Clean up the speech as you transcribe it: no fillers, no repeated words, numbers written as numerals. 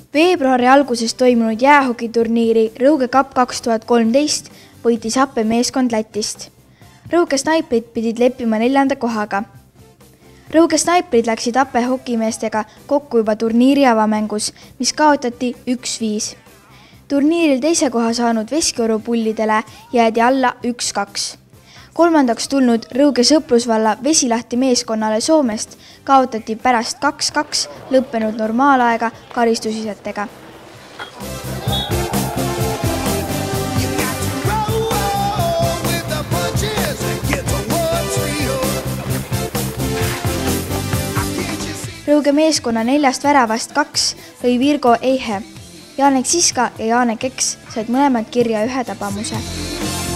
Veebruari alguses toimunud jäähokiturniiri Rõuge Cup 2013 võitis Happe meeskond Lätist. Rõuge Snaiprid pidid leppima 4. kohaga. Rõuge Snaiprid läksid Happe hokimeestega kokku juba turniiri avamängus, mis kaotati 1-5. Turniiril 2. koha saanud Veskiorru pullidele jäädi alla 1-2. 3. tulnud Rõuge Sõprusvalla Vesilahti meeskonnale Soomest kaotati pärast 2-2 lõppenud normaalaega karistusisatega. Rõuge meeskonna 4 väravast 2 lõi Virgo Eihe. Janek Siska ja Janek Eks said mõlemad kirja 1 tabamuse.